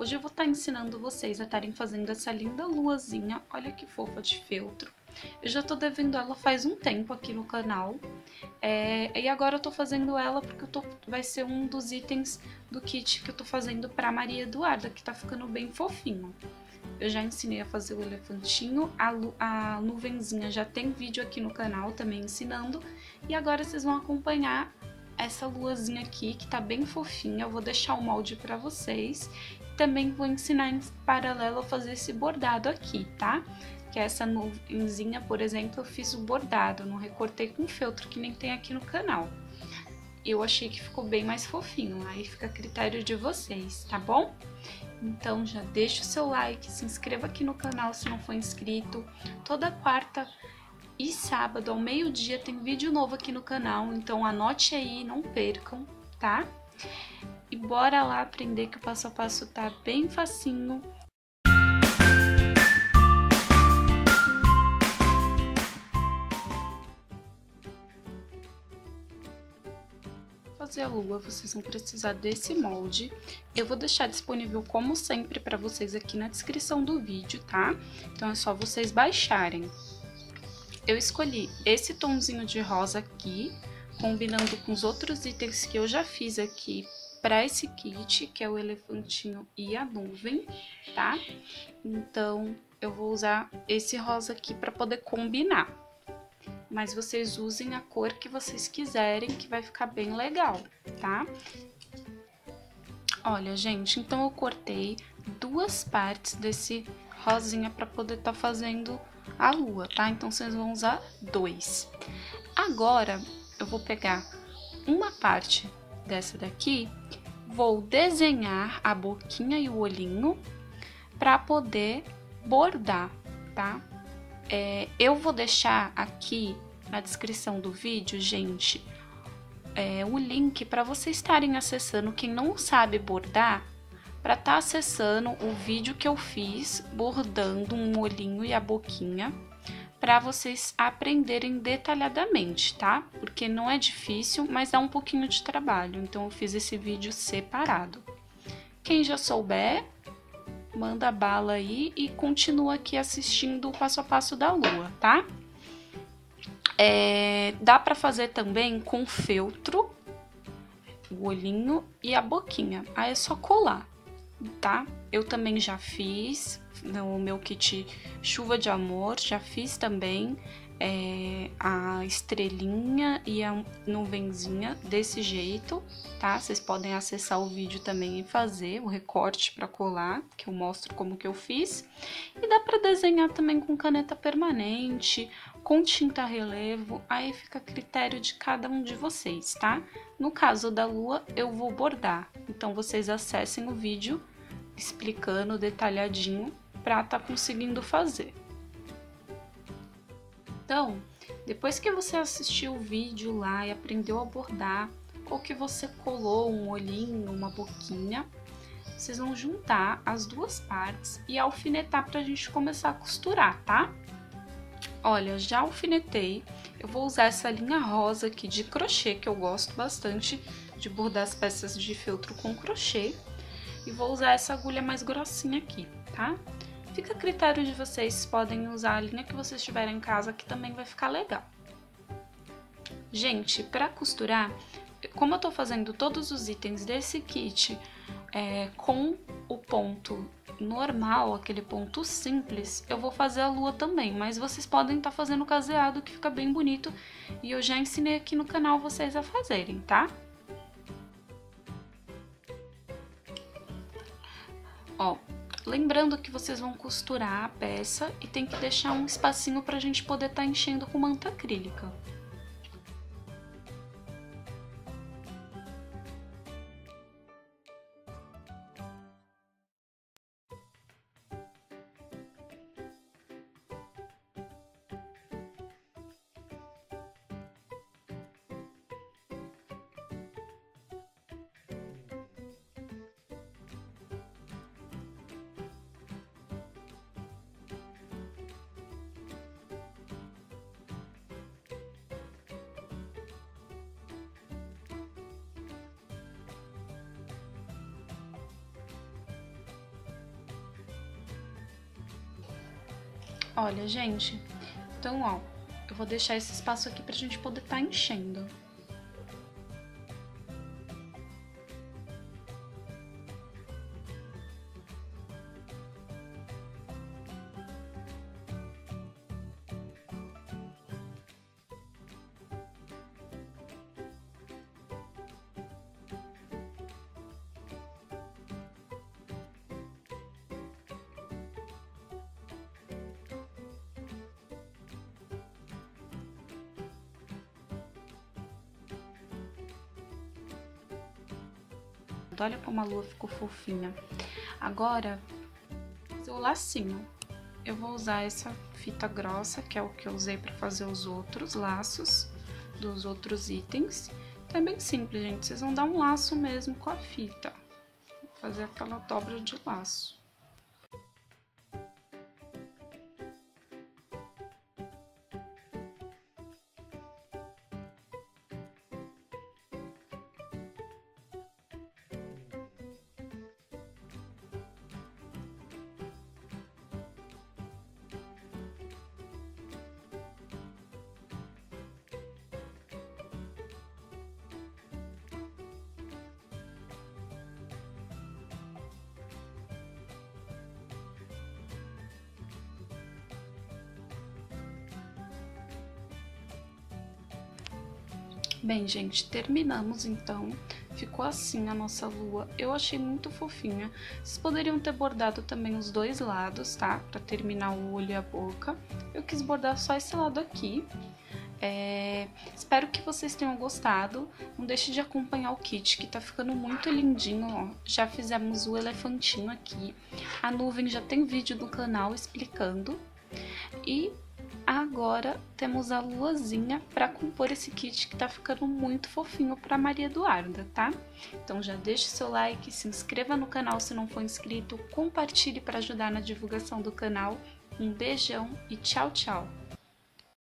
Hoje eu vou estar ensinando vocês a estarem fazendo essa linda luazinha, olha que fofa de feltro. Eu já tô devendo ela faz um tempo aqui no canal, e agora eu tô fazendo ela porque vai ser um dos itens do kit que eu tô fazendo pra Maria Eduarda, que tá ficando bem fofinho. Eu já ensinei a fazer o elefantinho, a nuvenzinha já tem vídeo aqui no canal também ensinando, e agora vocês vão acompanhar essa luazinha aqui, que tá bem fofinha. Eu vou deixar o molde pra vocês. Também vou ensinar em paralelo a fazer esse bordado aqui, tá? Que é essa nuvenzinha, por exemplo, eu fiz o bordado, não recortei com feltro, que nem tem aqui no canal. Eu achei que ficou bem mais fofinho, aí fica a critério de vocês, tá bom? Então já deixa o seu like, se inscreva aqui no canal se não for inscrito. Toda quarta e sábado ao meio-dia tem vídeo novo aqui no canal, então anote aí, não percam, tá? E bora lá aprender que o passo a passo tá bem facinho. Fazer a lua, vocês vão precisar desse molde. Eu vou deixar disponível, como sempre, para vocês aqui na descrição do vídeo, tá? Então é só vocês baixarem. Eu escolhi esse tomzinho de rosa aqui, combinando com os outros itens que eu já fiz aqui para esse kit, que é o elefantinho e a nuvem, tá? Então eu vou usar esse rosa aqui para poder combinar. Mas vocês usem a cor que vocês quiserem, que vai ficar bem legal, tá? Olha, gente, então eu cortei duas partes desse rosinha para poder estar fazendo a lua, tá? Então vocês vão usar dois. Agora eu vou pegar uma parte dessa daqui, vou desenhar a boquinha e o olhinho para poder bordar, tá? Eu vou deixar aqui na descrição do vídeo, gente, o link para vocês estarem acessando, quem não sabe bordar, para estar acessando o vídeo que eu fiz bordando um olhinho e a boquinha, para vocês aprenderem detalhadamente, tá? Porque não é difícil, mas dá um pouquinho de trabalho, então eu fiz esse vídeo separado. Quem já souber, manda bala aí e continua aqui assistindo o passo a passo da lua, tá? Dá pra fazer também com feltro, o olhinho e a boquinha. Aí é só colar, tá? Eu também já fiz no meu kit Chuva de Amor, já fiz também a estrelinha e a nuvenzinha desse jeito, tá? Vocês podem acessar o vídeo também e fazer o recorte para colar, que eu mostro como que eu fiz. E dá para desenhar também com caneta permanente, com tinta relevo, aí fica a critério de cada um de vocês, tá? No caso da lua, eu vou bordar, então vocês acessem o vídeo explicando detalhadinho para tá conseguindo fazer. Então, depois que você assistiu o vídeo lá e aprendeu a bordar, ou que você colou um olhinho, uma boquinha, vocês vão juntar as duas partes e alfinetar pra gente começar a costurar, tá? Olha, já alfinetei, eu vou usar essa linha rosa aqui de crochê, que eu gosto bastante de bordar as peças de feltro com crochê, e vou usar essa agulha mais grossinha aqui, tá? Fica a critério de vocês, podem usar a linha que vocês tiverem em casa, que também vai ficar legal. Gente, pra costurar, como eu tô fazendo todos os itens desse kit com o ponto normal, aquele ponto simples, eu vou fazer a lua também, mas vocês podem estar fazendo caseado, que fica bem bonito, e eu já ensinei aqui no canal vocês a fazerem, tá? Ó, lembrando que vocês vão costurar a peça e tem que deixar um espacinho pra gente poder estar enchendo com manta acrílica. Olha, gente, então, ó, eu vou deixar esse espaço aqui pra gente poder tá enchendo. Olha como a lua ficou fofinha. Agora, o lacinho. Eu vou usar essa fita grossa, que é o que eu usei para fazer os outros laços dos outros itens. Então é bem simples, gente. Vocês vão dar um laço mesmo com a fita. Vou fazer aquela dobra de laço. Bem, gente, terminamos então. Ficou assim a nossa lua. Eu achei muito fofinha. Vocês poderiam ter bordado também os dois lados, tá? Pra terminar o olho e a boca. Eu quis bordar só esse lado aqui. Espero que vocês tenham gostado. Não deixe de acompanhar o kit, que tá ficando muito lindinho, ó. Já fizemos o elefantinho aqui. A nuvem já tem vídeo no canal explicando. E agora temos a luazinha para compor esse kit que tá ficando muito fofinho para Maria Eduarda, tá? Então já deixe seu like, se inscreva no canal se não for inscrito, compartilhe para ajudar na divulgação do canal. Um beijão e tchau, tchau!